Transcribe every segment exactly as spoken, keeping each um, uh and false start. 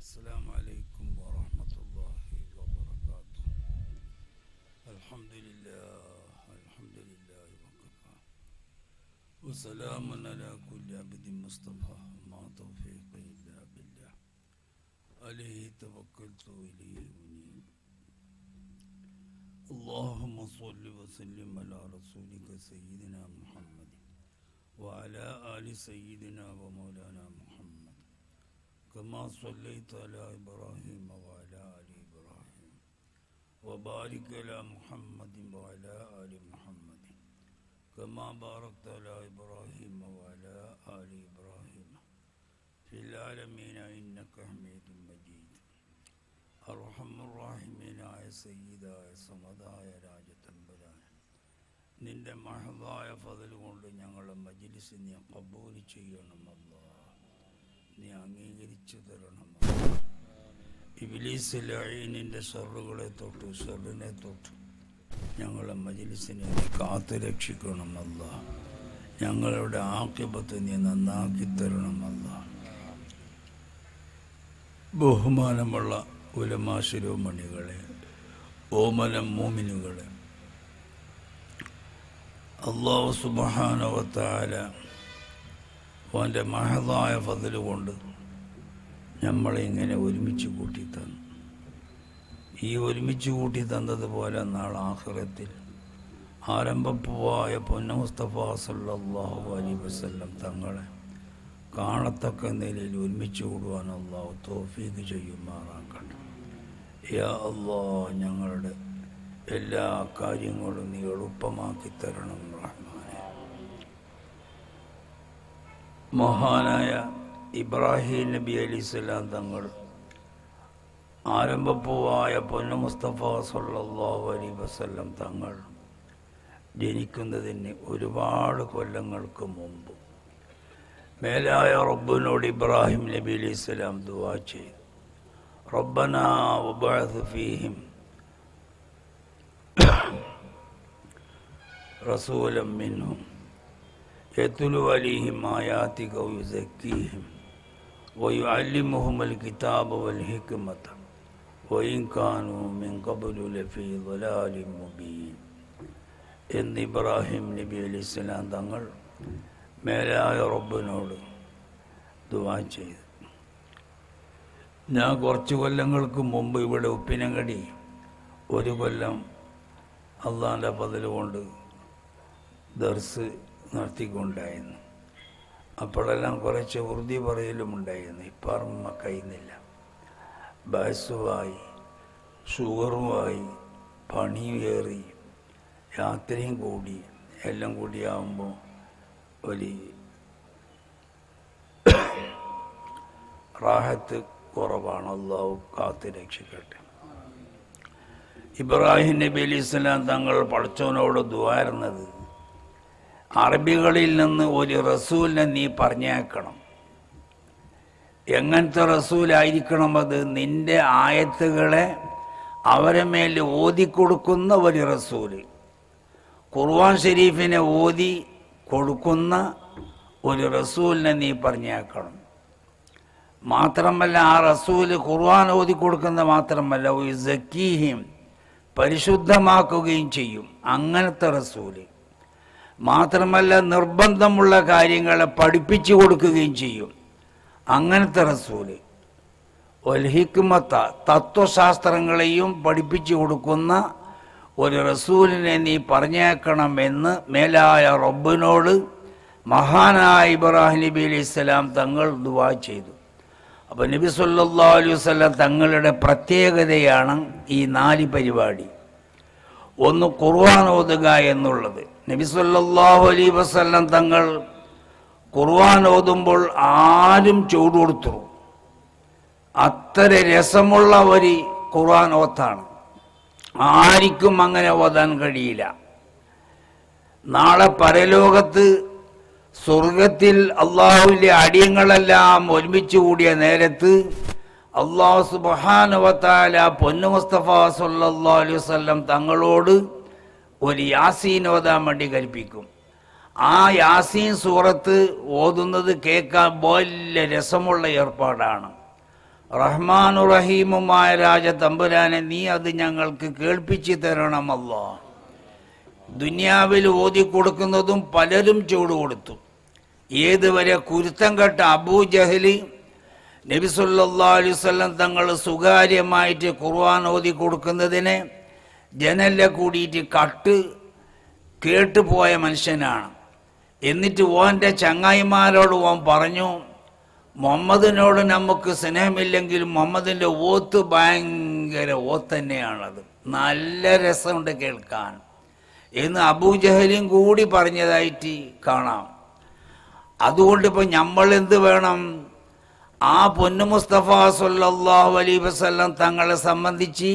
السلام عليكم ورحمة الله وبركاته. الحمد لله الحمد لله وكفى وسلام على كل عبد مصطفى ما توفيق إلا بالله عليه توكلت وإليه أنيب. اللهم صل وسلم على رسولك سيدنا محمد وعلى آل سيدنا ومولانا محمد كما صليت على إبراهيم وعلى آل إبراهيم وبارك على محمد وعلى آل محمد كما باركت على إبراهيم وعلى آل إبراهيم في العالمين إنك حميد مجيد. أرحم الراحمين يا سيدا يا صمدا يا രാജതമ്പുരാൻ, നിന്റെ മഹദായ ഫضل കൊണ്ട് ഞങ്ങളുടെ മജ്‌ലിസ് നീ ഖബൂൽ ചെയ്യണം അല്ലാഹ്, നീ അംഗീകരിച്ചു തരണം. ഇബ്ലീസ് ലഈനിന്റെ ശർറുകളെ തൊട്ട് ശർറിനെ തൊട്ട് ഞങ്ങളുടെ മജ്‌ലിസിനെ നീ കാത്തു രക്ഷിക്കണം അല്ലാഹ്. ഞങ്ങളുടെ ആഖിബത്ത് നീ നന്നാക്കി തരണം അല്ലാഹ്. ബഹുമാനമുള്ള ഉലമാ ശിരോമണികളെ, ഓമന മോമിനുകളെ, അല്ലാഹു സുബ്ഹാനഹു വ തആല അവൻ്റെ മഹദായ ഫضل കൊണ്ട് നമ്മളെ ഇങ്ങനെ ഒരുമിച്ച് കൂട്ടി തന്നു. ഈ ഒരുമിച്ച് കൂട്ടി തന്നതുപോലെ നാളെ ആഖിറത്തിൽ ആരംഭപ്പൂവായ പൊന്ന മുസ്തഫ സല്ലല്ലാഹു അലൈഹി വസല്ലം തങ്ങളെ കാണത്തക്ക നിലയിൽ ഒരുമിച്ച് കൂടുവാൻ അല്ലാഹു തൗഫീഖ് ചെയ്യുമാറാകട്ടെ. യാ അല്ലാഹ്, ഞങ്ങളുടെ എല്ലാ കാര്യങ്ങളും നീ എളുപ്പമാക്കി തരണം റഹ്മാനെ. മഹാനായ ഇബ്രാഹിം നബി അലൈഹിസ്സലാം തങ്ങൾ ആരംഭപ്പൂവായ പൊന്ന മുസ്തഫ സല്ലല്ലാഹു അലൈഹി വസല്ലം തങ്ങൾ ജനിക്കുന്നതിന് ഒരുപാട് കൊല്ലങ്ങൾക്ക് മുമ്പ് മേലായ റബ്ബിനോട് ഇബ്രാഹിം നബി അലൈഹിസ്സലാം ദുആ ചെയ്തു. റബ്ബനാ വബഅസ് ഫീഹിം റസൂലൻ മിൻഹും യത്ലു അലൈഹിം ആയാതിക വയുസക്കീഹിം വയുഅല്ലിമുഹുൽ കിതാബ വൽ ഹിക്മത വഇൻ കാനൂ മിൻ ഖബ്ലു ലഫീ ളലാലിൻ മുബീൻ എന്ന് ഇബ്രാഹിം നബി അലൈഹിസ്സലാം തങ്ങൾ മേലായ റബ്ബിനോട് ദുആ ചെയ്തു. ഞാൻ കുറച്ച് കൊല്ലങ്ങൾക്ക് മുമ്പ് ഇവിടെ ഉപ്പിനങ്ങടി ഒരു കൊല്ലം അള്ളാൻ്റെ ഫضل കൊണ്ട് ദർസ് നടത്തിക്കൊണ്ടായിരുന്നു. അപ്പോഴെല്ലാം കുറച്ച് ഉറുദി പറയലും ഉണ്ടായിരുന്നു. ഇപ്പം കഴിയുന്നില്ല. ബസ്സുമായി ഷുഗറുമായി പണിയേറി യാത്രയും കൂടി എല്ലാം കൂടിയാകുമ്പോൾ ഒരു റാഹത്ത് കുറവാണ്. അല്ലാഹു കാത്ത് രക്ഷിക്കട്ടെ. ഇബ്രാഹിം നബി അലൈഹിസ്സലാം തങ്ങൾ പടച്ചവനോട് ദുആയിരുന്നത്, അറബികളിൽ നിന്ന് ഒരു റസൂലിനെ നീ പറഞ്ഞേക്കണം. എങ്ങനത്തെ റസൂലായിരിക്കണം അത്? നിന്റെ ആയത്തുകളെ അവരെ മേൽ ഓതിക്കൊടുക്കുന്ന ഒരു റസൂല്, ഖുർആൻ ഷരീഫിനെ ഓതി കൊടുക്കുന്ന ഒരു റസൂലിനെ നീ പറഞ്ഞേക്കണം. മാത്രമല്ല, ആ റസൂല് ഖുർആൻ ഓതി കൊടുക്കുന്ന മാത്രമല്ല, സക്കീഹിം പരിശുദ്ധമാക്കുകയും ചെയ്യും. അങ്ങനത്തെ റസൂല് മാത്രമല്ല, നിർബന്ധമുള്ള കാര്യങ്ങളെ പഠിപ്പിച്ചു കൊടുക്കുകയും ചെയ്യും. അങ്ങനത്തെ റസൂല്. വൽ ഹിക്മത തത്വശാസ്ത്രങ്ങളെയും പഠിപ്പിച്ചു കൊടുക്കുന്ന ഒരു റസൂലിനെ നീ പറഞ്ഞേക്കണമെന്ന് മേലായ റബ്ബിനോട് മഹാനായ ഇബ്രാഹിം നബി അലൈഹിസ്സലാം തങ്ങൾ ദുആ ചെയ്തു. അപ്പോൾ നബി സല്ലല്ലാഹു അലൈഹി വസല്ലം തങ്ങളുടെ പ്രത്യേകതയാണ് ഈ നാല് പരിപാടി. ഒന്ന് ഖുർആൻ ഓതുക എന്നുള്ളത്. നബി സല്ലല്ലാഹു അലൈഹി വസല്ലം തങ്ങൾ ഖുർആൻ ഓതുമ്പോൾ ആരും ചൂട് കൊടുത്തു. അത്ര രസമുള്ള ഒരു ഖുർആൻ ഓത്താണ്. ആർക്കും അങ്ങനെ ഓതാൻ കഴിയില്ല. നാളെ പരലോകത്ത് സ്വർഗത്തിൽ അള്ളാഹുവിൻ്റെ അടിയങ്ങളെല്ലാം ഒരുമിച്ച് കൂടിയ നേരത്ത് അള്ളാഹു സുബ്ഹാനഹു വ തആല പൊന്നു മുസ്തഫ സല്ലല്ലാഹു അലൈഹി വസല്ലം തങ്ങളോട് ഒരു യാസീൻ ഓതാൻ വേണ്ടി കൽപ്പിക്കും. ആ യാസീൻ സൂറത്ത് ഓതുന്നത് കേൾക്കാൻ വലിയ രസമുള്ള ഏർപ്പാടാണ്. റഹ്മാനു റഹീമുമായ രാജ തമ്പുരാനെ നീ അത് ഞങ്ങൾക്ക് കേൾപ്പിച്ചു തരണം അല്ലാ. ദുനിയാവിൽ ഓതിക്കൊടുക്കുന്നതും പലരും ചൂട് കൊടുത്തു. ഏതുവരെ കുരുത്തം കെട്ട അബൂജഹല് നബി സല്ലല്ലാഹു അലൈഹി വസല്ലം തങ്ങൾ സ്വകാര്യമായിട്ട് ഖുർആൻ ഓതി കൊടുക്കുന്നതിനെ ജനലിൽ കൂടിയിട്ട് കട്ട് കേട്ടുപോയ മനുഷ്യനാണ്. എന്നിട്ട് ഓൻ്റെ ചങ്ങായിമാരോട് ഓൻ പറഞ്ഞു, മുഹമ്മദിനോട് നമുക്ക് സ്നേഹമില്ലെങ്കിലും മുഹമ്മദിൻ്റെ ഓത്ത് ഭയങ്കര ഓത്ത് തന്നെയാണത്, നല്ല രസമുണ്ട് കേൾക്കാൻ എന്ന് അബൂജഹലും കൂടി പറഞ്ഞതായിട്ട് കാണാം. അതുകൊണ്ട് ഇപ്പോൾ നമ്മൾ എന്ത് വേണം? ആ പൊന്നു മുസ്തഫ സല്ലല്ലാഹു അലൈഹി വസല്ലം തങ്ങളെ സംബന്ധിച്ച്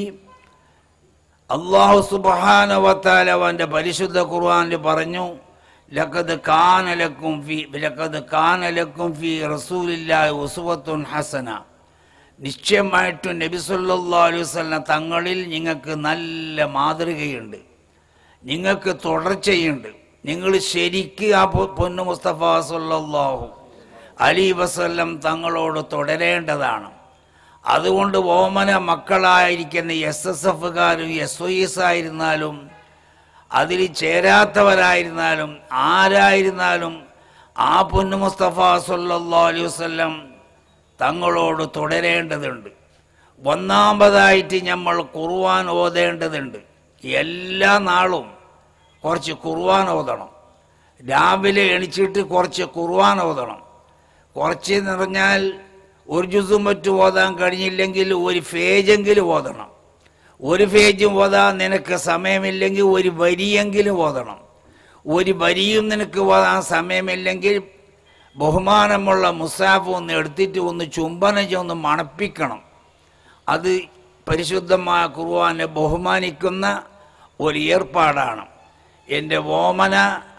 അല്ലാഹു സുബ്ഹാനഹു വ തആല അവൻ്റെ പരിശുദ്ധ ഖുർആനിൽ പറഞ്ഞു, ലഖദ് കാന ലക്കും ഫീ ലഖദ് കാന ലക്കും ഫീ റസൂലില്ലാഹി ഉസ്വത്തുൻ ഹസന. നിശ്ചയമായിട്ടും നബി സല്ലല്ലാഹു അലൈഹി വസല്ലം തങ്ങളിൽ നിങ്ങൾക്ക് നല്ല മാതൃകയുണ്ട്, നിങ്ങൾക്ക് തുടർച്ചയുണ്ട്. നിങ്ങൾ ശരിക്ക് ആ പൊന്നു മുസ്തഫ സല്ലല്ലാഹു അലൈഹി വസല്ലം തങ്ങളോട് തുടരേണ്ടതാണ്. അതുകൊണ്ട് ഓമന മക്കളായിരിക്കുന്ന എസ് എസ് എഫുകാരും എസ് ഒ എസ് ആയിരുന്നാലും അതിൽ ചേരാത്തവരായിരുന്നാലും ആരായിരുന്നാലും ആ പൊന്നു മുസ്തഫ സല്ലല്ലാഹു അലൈഹി വസല്ലം തങ്ങളോട് തുടരേണ്ടതുണ്ട്. ഒന്നാമതായിട്ട് നമ്മൾ ഖുർആൻ ഓതേണ്ടതുണ്ട്. എല്ലാ നാളും കുറച്ച് ഖുർആൻ ഓതണം. രാവിലെ എണിച്ചിട്ട് കുറച്ച് ഖുർആൻ ഓതണം. കുറച്ച് എന്ന് പറഞ്ഞാൽ ഒരു ജുസും മറ്റും ഓതാൻ കഴിഞ്ഞില്ലെങ്കിൽ ഒരു പേജെങ്കിലും ഓതണം. ഒരു പേജും ഓതാൻ നിനക്ക് സമയമില്ലെങ്കിൽ ഒരു വരിയെങ്കിലും ഓതണം. ഒരു വരിയും നിനക്ക് ഓതാൻ സമയമില്ലെങ്കിൽ ബഹുമാനമുള്ള മുസാഫ് ഒന്ന് എടുത്തിട്ട് ഒന്ന് ചുംബനം ഒന്ന് മണപ്പിക്കണം. അത് പരിശുദ്ധമായ ഖുർആനെ ബഹുമാനിക്കുന്ന ഒരു ഏർപ്പാടാണ്. എൻ്റെ ഓമന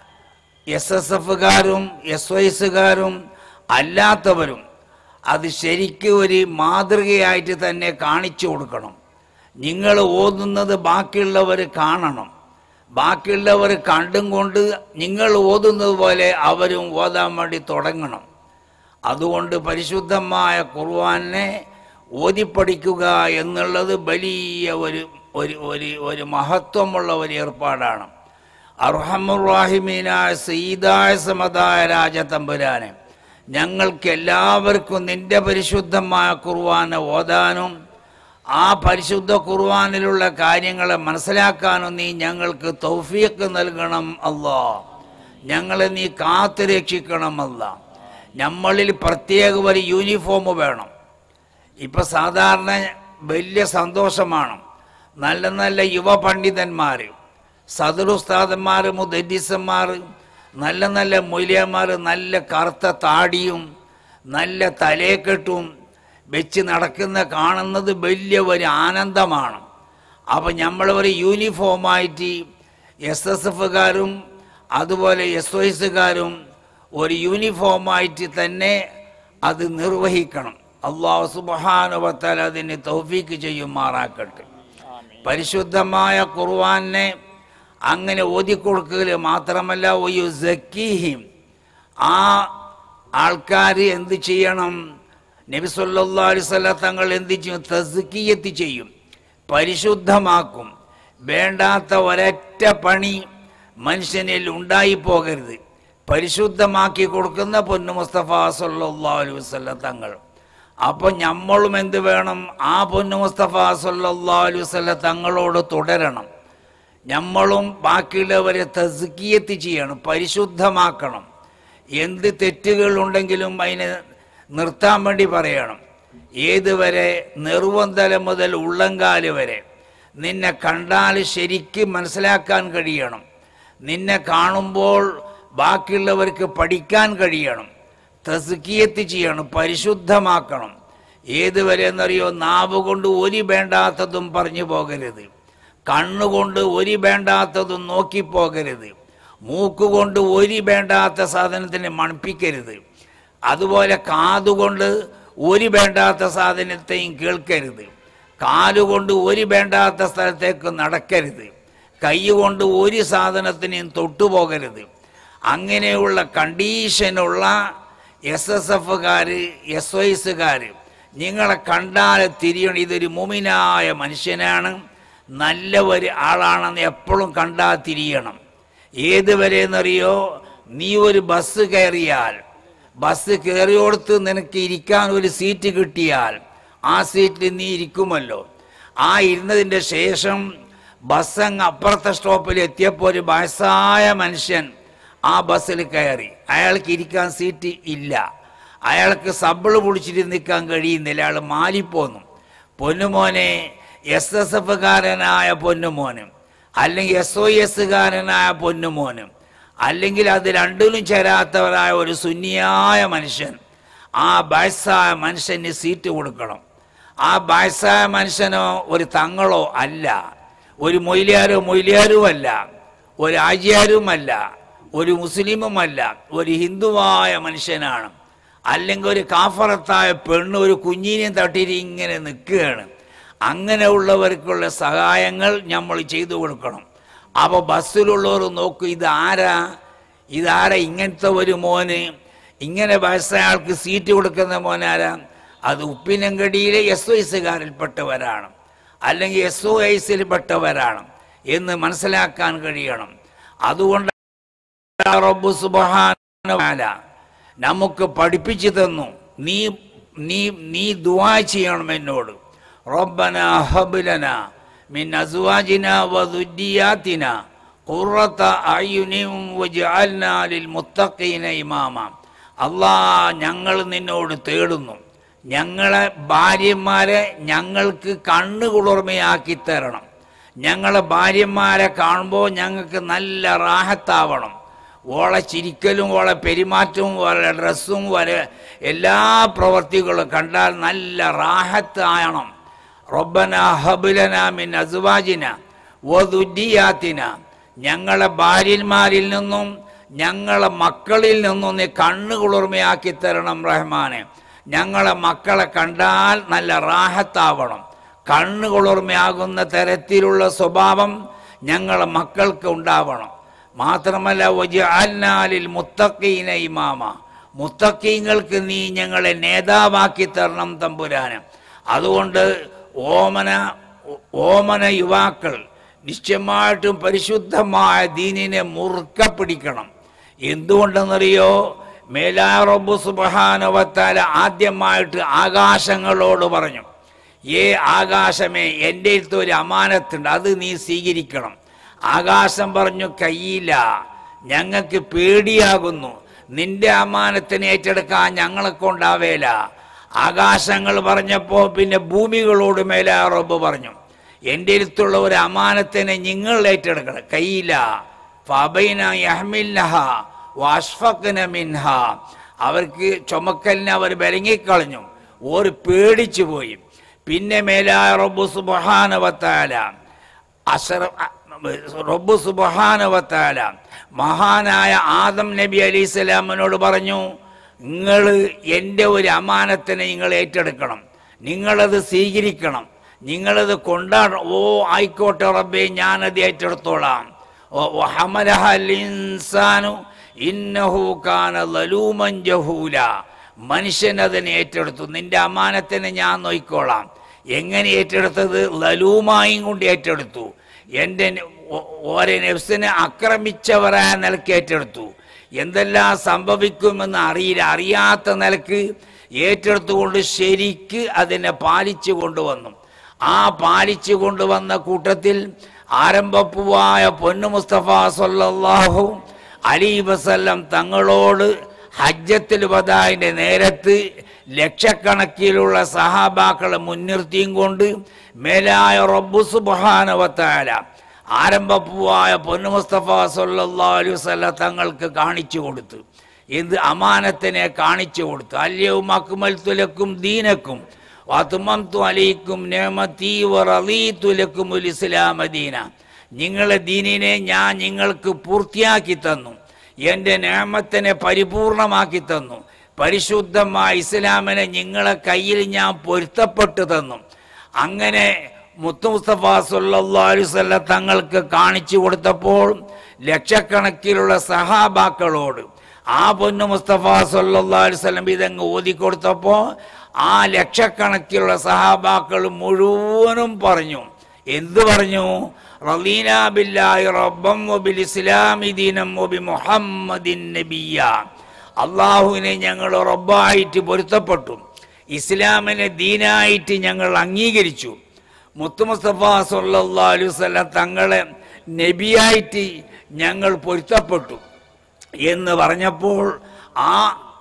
എസ് എസ് എഫുകാരും എസ് ഒ എസുകാരും അല്ലാത്തവരും അത് ശരിക്കും ഒരു മാതൃകയായിട്ട് തന്നെ കാണിച്ചു കൊടുക്കണം. നിങ്ങൾ ഓതുന്നത് ബാക്കിയുള്ളവർ കാണണം. ബാക്കിയുള്ളവർ കണ്ടും കൊണ്ട് നിങ്ങൾ ഓതുന്നത് പോലെ അവരും ഓതാൻ വേണ്ടി തുടങ്ങണം. അതുകൊണ്ട് പരിശുദ്ധമായ ഖുർആനെ ഓതിപ്പഠിക്കുക എന്നുള്ളത് വലിയ ഒരു ഒരു ഒരു ഒരു മഹത്വമുള്ള ഒരു ഏർപ്പാടാണ്. അർഹമുർ റഹീമീനായ സയ്യിദായ സമദായ രാജ തമ്പുരാനെ, ഞങ്ങൾക്ക് എല്ലാവർക്കും നിന്റെ പരിശുദ്ധമായ ഖുർആനെ ഓതാനും ആ പരിശുദ്ധ ഖുർആനിലുള്ള കാര്യങ്ങളെ മനസ്സിലാക്കാനും നീ ഞങ്ങൾക്ക് തൗഫീഖ് നൽകണം അല്ലാ. ഞങ്ങളെ നീ കാത്തു രക്ഷിക്കണം അല്ലാ. നമ്മളിൽ പ്രത്യേക ഒരു യൂണിഫോം വേണം. ഇപ്പം സാധാരണ വലിയ സന്തോഷമാണ്. നല്ല നല്ല യുവ പണ്ഡിതന്മാർ, സദറുസ്താദന്മാർ, മുദരിസന്മാർ, നല്ല നല്ല മൊയ്ലിയന്മാർ നല്ല കറുത്ത താടിയും നല്ല തലേക്കെട്ടും വെച്ച് നടക്കുന്ന കാണുന്നത് വലിയ ഒരു ആനന്ദമാണ്. അപ്പം നമ്മൾ ഒരു യൂണിഫോമായിട്ട് എസ് എസ് എഫുകാരും അതുപോലെ എസ് ഒ എസുകാരും ഒരു യൂണിഫോമായിട്ട് തന്നെ അത് നിർവഹിക്കണം. അല്ലാഹു സുബ്ഹാനഹു വ തആല അതിന് തൗഫീഖ് ചെയ്യുമാറാക്കട്ടെ. പരിശുദ്ധമായ ഖുർആനെ അങ്ങനെ ഓതിക്കൊടുക്കൽ മാത്രമല്ല, ഒയു സക്കീഹിം, ആ ആൾക്കാർ എന്ത് ചെയ്യണം? നബി സല്ലല്ലാഹു അലൈഹി വസല്ലം തങ്ങൾ എന്ത് ചെയ്യും? തസ്കിയത്ത് ചെയ്യും, പരിശുദ്ധമാക്കും. വേണ്ടാത്ത ഒരൊറ്റ പണി മനുഷ്യനിൽ ഉണ്ടായി പോകരുത്. പരിശുദ്ധമാക്കി കൊടുക്കുന്ന പൊന്നു മുസ്തഫ സല്ലല്ലാഹു അലൈഹി വസല്ലം തങ്ങൾ. അപ്പോൾ നമ്മളും എന്ത് വേണം? ആ പൊന്നു മുസ്തഫ സല്ലല്ലാഹു അലൈഹി വസല്ലം തങ്ങളോട് തുടരണം. നമ്മളും ബാക്കിയുള്ളവരെ തസ്കിയത്ത് ചെയ്യണം, പരിശുദ്ധമാക്കണം. എന്ത് തെറ്റുകളുണ്ടെങ്കിലും അതിനെ നിർത്താൻ വേണ്ടി പറയണം. ഏതുവരെ? നെറുവന്തല മുതൽ ഉള്ളങ്കാല് വരെ. നിന്നെ കണ്ടാൽ ശരിക്കും മനസ്സിലാക്കാൻ കഴിയണം. നിന്നെ കാണുമ്പോൾ ബാക്കിയുള്ളവർക്ക് പഠിക്കാൻ കഴിയണം. തസ്കിയത്ത് ചെയ്യണം, പരിശുദ്ധമാക്കണം. ഏതുവരെ എന്നറിയോ? നാവ് കൊണ്ട് ഒരു വേണ്ടാത്തതും പറഞ്ഞു പോകരുത്, കണ്ണുകൊണ്ട് ഒരു വേണ്ടാത്തതും നോക്കിപ്പോകരുത്, മൂക്കുകൊണ്ട് ഒരു വേണ്ടാത്ത സാധനത്തിനെ മണപ്പിക്കരുത്, അതുപോലെ കാതുകൊണ്ട് ഒരു വേണ്ടാത്ത സാധനത്തെയും കേൾക്കരുത്, കാലുകൊണ്ട് ഒരു വേണ്ടാത്ത സ്ഥലത്തേക്ക് നടക്കരുത്, കൈ കൊണ്ട് ഒരു സാധനത്തിനെയും തൊട്ടുപോകരുത്. അങ്ങനെയുള്ള കണ്ടീഷനുള്ള എസ് എസ് എഫുകാർ എസ് ഒ എസുകാർ നിങ്ങളെ കണ്ടാൽ തിരിയണം, ഇതൊരു മുഅ്മിനായ മനുഷ്യനാണ്, നല്ല ഒരു ആളാണെന്ന് എപ്പോഴും കണ്ടാൽ തിരിയണം. ഏതുവരെ എന്നറിയോ? നീ ഒരു ബസ് കയറിയാൽ, ബസ് കയറിയോടത്ത് നിനക്ക് ഇരിക്കാൻ ഒരു സീറ്റ് കിട്ടിയാൽ ആ സീറ്റിൽ നീ ഇരിക്കുമല്ലോ. ആ ഇരുന്നതിൻ്റെ ശേഷം ബസ് അങ്ങ് അപ്പുറത്തെ സ്റ്റോപ്പിൽ എത്തിയപ്പോൾ ഒരു വയസ്സായ മനുഷ്യൻ ആ ബസ്സിൽ കയറി. അയാൾക്ക് ഇരിക്കാൻ സീറ്റ് ഇല്ല, അയാൾക്ക് സബിള് പിടിച്ചിട്ട് നിൽക്കാൻ കഴിയുന്നില്ല, അയാൾ മാലിപ്പോന്നു. പൊന്നുമോനെ, എസ് എസ് എഫുകാരനായ പൊന്നുമോനും അല്ലെങ്കിൽ എസ് ഒ എസുകാരനായ പൊന്നുമോനും അല്ലെങ്കിൽ അത് രണ്ടിലും ചേരാത്തവരായ ഒരു സുന്നിയായ മനുഷ്യൻ, ആ വയസ്സായ മനുഷ്യന് സീറ്റ് കൊടുക്കണം. ആ വയസ്സായ മനുഷ്യനോ ഒരു തങ്ങളോ അല്ല, ഒരു മൊയ്ലിയാരോ മൊയ്ലിയാരുമല്ല, ഒരു ആജിയാരുമല്ല, ഒരു മുസ്ലിമുമല്ല, ഒരു ഹിന്ദുവായ മനുഷ്യനാണ്. അല്ലെങ്കിൽ ഒരു കാഫറത്തായ പെണ്ണ് ഒരു കുഞ്ഞിനെ തട്ടിയിട്ട് ഇങ്ങനെ നിൽക്കുകയാണ്. അങ്ങനെയുള്ളവർക്കുള്ള സഹായങ്ങൾ നമ്മൾ ചെയ്തു കൊടുക്കണം. അപ്പോൾ ബസ്സിലുള്ളവർ നോക്കും, ഇതാരാ ഇതാരാ ഇങ്ങനത്തെ ഒരു മോന്, ഇങ്ങനെ വയസ്സായ ആൾക്ക് സീറ്റ് കൊടുക്കുന്ന മോനാരാ? അത് ഉപ്പിനങ്കടിയിലെ എസ് ഒ എസുകാരിൽപ്പെട്ടവരാണ്, അല്ലെങ്കിൽ എസ് ഒ ഐസിൽപ്പെട്ടവരാണ് എന്ന് മനസ്സിലാക്കാൻ കഴിയണം. അതുകൊണ്ട് റബ്ബ് സുബ്ഹാനഹു വ തആല നമുക്ക് പഠിപ്പിച്ചു തന്നു, നീ നീ നീ ദുആ ചെയ്യണം എന്നോട്. റബ്ബനാ ഹബ് ലനാ മിൻ അസ്വാജിനാ വദുരിയാതിനാ ഖുറത അയുനിൻ വജഅൽനാ ലിൽ മുത്തഖീന ഇമാമ. അല്ലാഹ്, ഞങ്ങൾ നിന്നോട് തേടുന്നു, ഞങ്ങളെ ഭാര്യമാരെ ഞങ്ങൾക്ക് കണ്ണുകുളിർമയാക്കി തരണം. ഞങ്ങളെ ഭാര്യമാരെ കാണുമ്പോൾ ഞങ്ങൾക്ക് നല്ല റാഹത്താവണം. ഓളെ ചിരിക്കലും ഓളെ പെരുമാറ്റവും ഓളെ ഡ്രസ്സും വരെ എല്ലാ പ്രവർത്തികളും കണ്ടാൽ നല്ല റാഹത്തായണം. റബ്ബനാ ഹബ് ലനാ മിൻ അസ്വാജിനാ വദുരിയാതിനാ, ഞങ്ങളെ ഭാര്യന്മാരിൽ നിന്നും ഞങ്ങളെ മക്കളിൽ നിന്നും നീ കണ്ണുകുളിർമയാക്കി തരണം റഹ്മാനെ. ഞങ്ങളെ മക്കളെ കണ്ടാൽ നല്ല റാഹത്താവണം. കണ്ണുകുളിർമയാകുന്ന തരത്തിലുള്ള സ്വഭാവം ഞങ്ങളെ മക്കൾക്ക് ഉണ്ടാവണം. മാത്രമല്ല വജഅൽനാ ലിൽ മുത്തഖീന ഇമാമ, മുത്തഖീങ്ങൾക്ക് നീ ഞങ്ങളെ നേതാവാക്കി തരണം തമ്പുരാന്. അതുകൊണ്ട് ഓമന ഓമന യുവാക്കൾ നിശ്ചയമായിട്ടും പരിശുദ്ധമായ ദീനിനെ മുറുക്ക പിടിക്കണം. എന്തുകൊണ്ടെന്നറിയോ? മേലായ റബ്ബ് സുബ്ഹാനഹു വ തആല ആദ്യമായിട്ട് ആകാശങ്ങളോട് പറഞ്ഞു, ഏ ആകാശമേ, എൻ്റെ അടുത്ത് ഒരു അമാനത്തുണ്ട്, അത് നീ സ്വീകരിക്കണം. ആകാശം പറഞ്ഞു, കയ്യില്ല, ഞങ്ങൾക്ക് പേടിയാകുന്നു, നിന്റെ അമാനത്തിനെ ഏറ്റെടുക്കാൻ ഞങ്ങളെ കൊണ്ടാവേല. ആകാശങ്ങൾ പറഞ്ഞപ്പോൾ പിന്നെ ഭൂമികളോട് മേലായ റബ്ബ് പറഞ്ഞു, എൻ്റെ അടുത്തുള്ള ഒരു അമാനത്തിനെ നിങ്ങൾ ഏറ്റെടുക്കണം. കയ്യില്ല. ഫബൈന യഹ്മിൽനഹ വഅഷ്ഫഖന മിൻഹ, അവർക്ക് ചുമക്കലിനെ അവർ വിലങ്ങിക്കളഞ്ഞു, ഓർ പേടിച്ചു പോയി. പിന്നെ മേലായ റബ്ബ് സുബ്ഹാനഹു വ തആല അസ്റ റബ്ബ് സുബ്ഹാനഹു വ തആല മഹാനായ ആദം നബി അലൈഹിസ്സലാമിനോട് പറഞ്ഞു, നിങ്ങൾ എൻ്റെ ഒരു അമാനത്തിനെ നിങ്ങൾ ഏറ്റെടുക്കണം, നിങ്ങളത് സ്വീകരിക്കണം, നിങ്ങളത് കൊണ്ടാടണം. ഓ ആയിക്കോട്ടെ റബ്ബേ, ഞാനത് ഏറ്റെടുത്തോളാം. വഹമലഹൽ ഇൻസാനു ഇന്നഹു കാന സലൂമൻ ജഹൂല, മനുഷ്യൻ അതിനെ ഏറ്റെടുത്തു. നിന്റെ അമാനത്തിനെ ഞാൻ നോക്കിക്കോളാം. എങ്ങനെ ഏറ്റെടുത്തത്? ലലൂമായും കൊണ്ട് ഏറ്റെടുത്തു. എൻ്റെ ഓരോ നെഫ്സിനെ ആക്രമിച്ചവരായ നിലക്ക് ഏറ്റെടുത്തു. എന്തെല്ലാം സംഭവിക്കുമെന്ന് അറിയില്ല, അറിയാത്ത നിലക്ക് ഏറ്റെടുത്തുകൊണ്ട് ശരിക്ക് അതിനെ പാലിച്ചു കൊണ്ടുവന്നു. ആ പാലിച്ചു കൊണ്ടുവന്ന കൂട്ടത്തിൽ ആരംഭപ്പൂവായ പൊന്നു മുസ്തഫ സല്ലല്ലാഹു അലൈഹി വസല്ലം തങ്ങളോട് ഹജ്ജത്തുൽ വദാഇന്റെ നേരത്ത് ലക്ഷക്കണക്കിലുള്ള സഹാബാക്കളെ മുൻനിർത്തിയും കൊണ്ട് മേലായ റബ്ബ് സുബ്ഹാനഹു വ തആല ആരംഭപ്പൂവായ പൊന്നു മുസ്തഫ സല്ലല്ലാഹു അലൈഹി വസല്ലം തങ്ങൾക്ക് കാണിച്ചു കൊടുത്തു. എന്ത്? അമാനത്തിനെ കാണിച്ചു കൊടുത്തു. അൽയൗമ അക്മൽതു ലക്കും ദീനക്കും വഅത്മംതു അലൈക്കും നിഅമതി വറളീതു ലക്കുമുൽ ഇസ്ലാമ ദീന, നിങ്ങളുടെ ദീനിനെ ഞാൻ നിങ്ങൾക്ക് പൂർത്തിയാക്കി തന്നു, എൻ്റെ നിഅമത്തിനെ പരിപൂർണമാക്കി തന്നു, പരിശുദ്ധമായ ഇസ്ലാമിനെ നിങ്ങളെ കയ്യിൽ ഞാൻ പൊരുത്തപ്പെട്ടു തന്നു. അങ്ങനെ മുത്തു മുസ്തഫ സല്ലല്ലാഹു അലൈഹി വസല്ലം തങ്ങൾക്ക് കാണിച്ചു കൊടുത്തപ്പോൾ ലക്ഷക്കണക്കിലുള്ള സഹാബാക്കളോട് ആ പൊന്നു മുസ്തഫ സല്ലല്ലാഹു അലൈഹി വസല്ലം ഇതങ്ങ് ഓതിക്കൊടുത്തപ്പോൾ ആ ലക്ഷക്കണക്കിലുള്ള സഹാബാക്കൾ മുഴുവനും പറഞ്ഞു. എന്ത് പറഞ്ഞു? റളീനാ ബില്ലാഹി റബ്ബൻ വബിൽ ഇസ്ലാമി ദീനം വബി മുഹമ്മദിൻ നബിയ്യ. അള്ളാഹുവിനെ ഞങ്ങൾ റബ്ബായിട്ട് പൊരുത്തപ്പെട്ടു, ഇസ്ലാമിനെ ദീനായിട്ട് ഞങ്ങൾ അംഗീകരിച്ചു, മുത്ത് മുസ്തഫ സല്ലല്ലാഹു അലൈഹി വസല്ലം തങ്ങളെ നബിയായിട്ട് ഞങ്ങൾ പൊരുത്തപ്പെട്ടു എന്ന് പറഞ്ഞപ്പോൾ ആ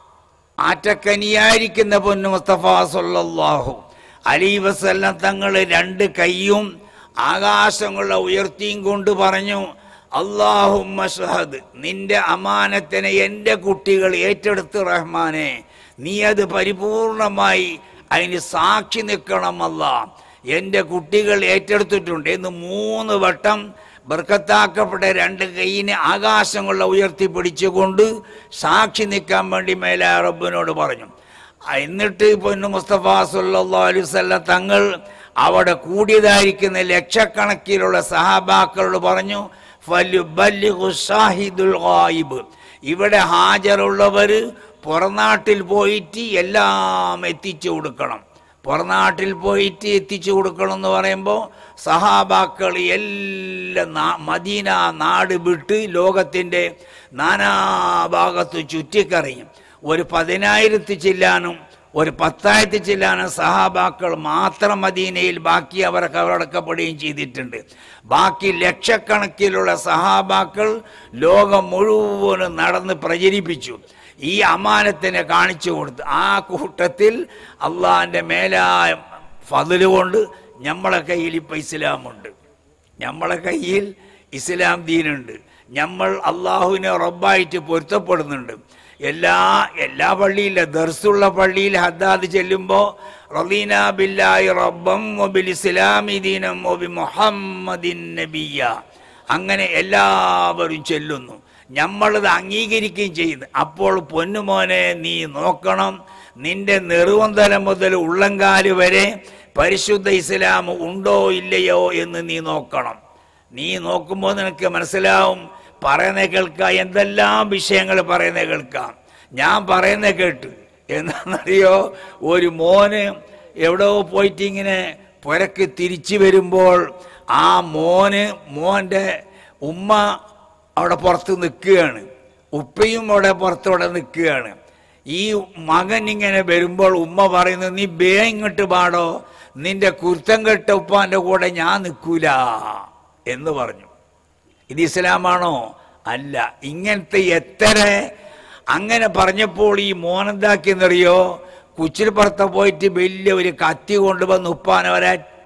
ആറ്റക്കനിയായിരിക്കുന്ന പൊന്നു മുസ്തഫ സല്ലല്ലാഹു അലൈഹി വസല്ലം തങ്ങൾ രണ്ട് കൈയും ആകാശങ്ങളെ ഉയർത്തിയും കൊണ്ട് പറഞ്ഞു, അല്ലാഹുമ്മ ഷഹദ്, നിന്റെ അമാനത്തിനെ എൻ്റെ കുട്ടികൾ ഏറ്റെടുത്ത് റഹ്മാനെ, നീ അത് പരിപൂർണമായി അതിന് സാക്ഷി നിൽക്കണം. അല്ലാ, എൻ്റെ കുട്ടികൾ ഏറ്റെടുത്തിട്ടുണ്ട് എന്ന് മൂന്ന് വട്ടം ബർക്കത്താക്കപ്പെട്ട രണ്ട് കൈയിനെ ആകാശങ്ങളെ ഉയർത്തി പിടിച്ചുകൊണ്ട് സാക്ഷി നിൽക്കാൻ വേണ്ടി മേലാ റബ്ബിനോട് പറഞ്ഞു. എന്നിട്ട് പൊന്നു മുസ്തഫ സല്ലല്ലാഹു അലൈഹി വസല്ലം തങ്ങൾ അവിടെ കൂടിയതായിരിക്കുന്ന ലക്ഷക്കണക്കിലുള്ള സഹാബാക്കളോട് പറഞ്ഞു, ഫലുബല്ലിഗു ഷാഹിദുൽ ഗായിബ്, ഇവിടെ ഹാജറുള്ളവർ പുറനാട്ടിൽ പോയിട്ട് എല്ലാം എത്തിച്ചു കൊടുക്കണം. പുറനാട്ടിൽ പോയിട്ട് എത്തിച്ചു കൊടുക്കണം എന്ന് പറയുമ്പോൾ സഹാബാക്കൾ എല്ലാം മദീന നാട് വിട്ട് ലോകത്തിൻ്റെ നാനാഭാഗത്ത് ചുറ്റിക്കറിയും. ഒരു പതിനായിരത്തി ചില്ലാനും ഒരു പത്തായിരത്തി ചില്ലാനും സഹാബാക്കൾ മാത്രം മദീനയിൽ, ബാക്കി അവർക്ക് അവരടക്കപ്പെടുകയും ചെയ്തിട്ടുണ്ട്. ബാക്കി ലക്ഷക്കണക്കിലുള്ള സഹാബാക്കൾ ലോകം മുഴുവനും നടന്ന് പ്രചരിപ്പിച്ചു, ഈ അമാനത്തിനെ കാണിച്ചു കൊടുത്തു. ആ കൂട്ടത്തിൽ അള്ളാഹിൻ്റെ മേലായ ഫضല് കൊണ്ട് നമ്മളെ കയ്യിൽ ഇപ്പം ഇസ്ലാമുണ്ട്, നമ്മളെ കയ്യിൽ ഇസ്ലാം ദീനുണ്ട്, നമ്മൾ അള്ളാഹുവിനെ റബ്ബായിട്ട് പൊരുത്തപ്പെടുന്നുണ്ട്. എല്ലാ എല്ലാ പള്ളിയില്ല, ദർസുള്ള പള്ളിയിൽ ഹദ്ദാദ് ചെല്ലുമ്പോൾ റളീനാ ബില്ലാഹി റബ്ബൻ വബിൽ ഇസ്ലാമി ദീനം വബി മുഹമ്മദിൻ നബിയ്യ, അങ്ങനെ എല്ലാവരും ചെല്ലുന്നു, നമ്മളത് അംഗീകരിക്കുകയും ചെയ്യുന്നു. അപ്പോൾ പൊന്നുമോനെ നീ നോക്കണം, നിന്റെ നെറുവന്തലം മുതൽ ഉള്ളങ്കാല് വരെ പരിശുദ്ധ ഇസ്ലാം ഉണ്ടോ ഇല്ലയോ എന്ന് നീ നോക്കണം. നീ നോക്കുമ്പോൾ നിനക്ക് മനസ്സിലാവും. പറയുന്ന കേൾക്കാം, എന്തെല്ലാം വിഷയങ്ങൾ പറയുന്ന കേൾക്കാം. ഞാൻ പറയുന്ന കേട്ട് എന്താണെന്നറിയോ, ഒരു മോന് എവിടെയോ പോയിട്ട് ഇങ്ങനെ പുരക്ക് തിരിച്ചു വരുമ്പോൾ ആ മോന് മോൻ്റെ ഉമ്മ അവിടെ പുറത്ത് നിൽക്കുകയാണ്, ഉപ്പയും അവിടെ പുറത്തവിടെ നിൽക്കുകയാണ്. ഈ മകൻ ഇങ്ങനെ വരുമ്പോൾ ഉമ്മ പറയുന്നു, നീ ബേ ഇങ്ങോട്ട് പാടോ, നിന്റെ കുരുത്തം കെട്ട ഉപ്പാൻ്റെ കൂടെ ഞാൻ നിൽക്കൂല എന്ന് പറഞ്ഞു. ഇത് ഇസ്ലാമാണോ? അല്ല. ഇങ്ങനത്തെ എത്ര അങ്ങനെ പറഞ്ഞപ്പോൾ ഈ മോനെന്താക്കിയെന്നറിയോ, കുച്ചിൽ പുറത്ത് പോയിട്ട് വലിയ ഒരു കത്തി കൊണ്ടുവന്ന് ഉപ്പാനെ ഒരൊറ്റ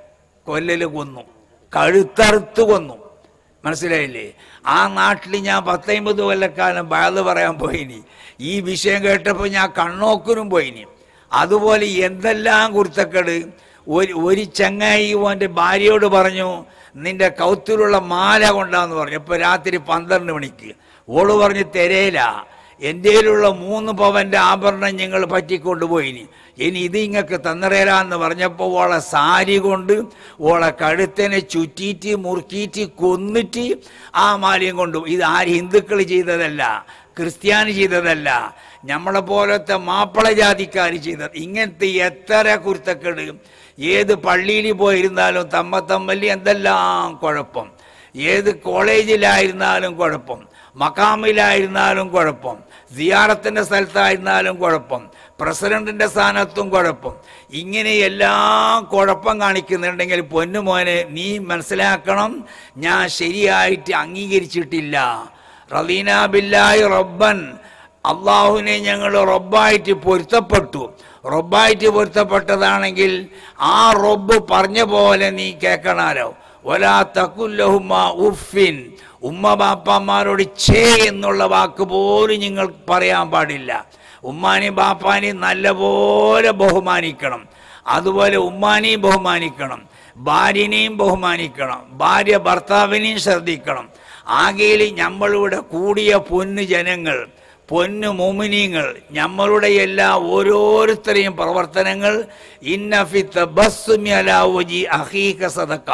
കൊല്ലൽ കൊന്നു, കഴുത്തറുത്ത് കൊന്നു. മനസ്സിലായില്ലേ? ആ നാട്ടിൽ ഞാൻ പത്തമ്പത് കൊല്ലക്കാലം ബയാല് പറയാൻ പോയിനി. ഈ വിഷയം കേട്ടപ്പോൾ ഞാൻ കണ്ണോക്കിനും പോയിനി. അതുപോലെ എന്തെല്ലാം കുരുത്തക്കേട്. ഒരു ഒരു ചങ്ങായി ഓൻ്റെ ഭാര്യയോട് പറഞ്ഞു, നിന്റെ കൗത്തിലുള്ള മാല കൊണ്ടാന്ന് പറഞ്ഞു. അപ്പോൾ രാത്രി പന്ത്രണ്ട് മണിക്ക് ഓള് പറഞ്ഞ് തെരയില, എൻ്റെയിലുള്ള മൂന്ന് പവൻ്റെ ആഭരണം ഞങ്ങൾ പറ്റിക്കൊണ്ടുപോയിനി, ഇനി ഇത് ഇങ്ങക്ക് തന്നറേരാന്ന് പറഞ്ഞപ്പോൾ ഓളെ സാരി കൊണ്ട് ഓളെ കഴുത്തിനെ ചുറ്റിയിട്ട് മുറുക്കിയിട്ട് കൊന്നിട്ട് ആ മാലയും കൊണ്ടു. ഇത് ആര് ഹിന്ദുക്കൾ ചെയ്തതല്ല, ക്രിസ്ത്യാനി ചെയ്തതല്ല, നമ്മളെ പോലത്തെ മാപ്പിള ജാതിക്കാർ ചെയ്തത്. ഇങ്ങനത്തെ എത്ര കുരുത്തക്കേട്. ഏത് പള്ളിയിൽ പോയിരുന്നാലും തമ്മ തമ്മല്ലി എന്തെല്ലാം കുഴപ്പം, ഏത് കോളേജിലായിരുന്നാലും കുഴപ്പം, മക്കാമിലായിരുന്നാലും കുഴപ്പം, സിയാറത്തിൻ്റെ സ്ഥലത്തായിരുന്നാലും കുഴപ്പം, പ്രസിഡന്റിൻ്റെ സ്ഥാനത്തും കുഴപ്പം. ഇങ്ങനെ എല്ലാം കുഴപ്പം കാണിക്കുന്നുണ്ടെങ്കിൽ പൊന്നുമോനെ നീ മനസ്സിലാക്കണം, ഞാൻ ശരിയായിട്ട് അംഗീകരിച്ചിട്ടില്ല. റളീനാ ബില്ലാഹി റബ്ബൻ, അള്ളാഹുവിനെ ഞങ്ങൾ റബ്ബായിട്ട് പൊരുത്തപ്പെട്ടു. റബ്ബായിട്ട് പൊരുത്തപ്പെട്ടതാണെങ്കിൽ ആ റബ്ബ് പറഞ്ഞ പോലെ നീ കേൾക്കണാലോ. വലാ തഖുല്ലഹുമ ഉഫിൻ, ഉമ്മ ബാപ്പമാരോട് ഛേ എന്നുള്ള വാക്ക് പോലും നിങ്ങൾ പറയാൻ പാടില്ല. ഉമ്മാനെയും ബാപ്പാനെയും നല്ലപോലെ ബഹുമാനിക്കണം. അതുപോലെ ഉമ്മാനെയും ബഹുമാനിക്കണം, ഭാര്യനെയും ബഹുമാനിക്കണം, ഭാര്യ ഭർത്താവിനെയും ശ്രദ്ധിക്കണം. ആകെയിൽ നമ്മളിവിടെ കൂടിയ പൊന്നു ജനങ്ങൾ, പൊന്നു മോമിനീങ്ങൾ, നമ്മളുടെ എല്ലാ ഓരോരുത്തരെയും പ്രവർത്തനങ്ങൾ ഇന്നഫി തബസ്സുമി അലാ വജി അഖീക സദഖ,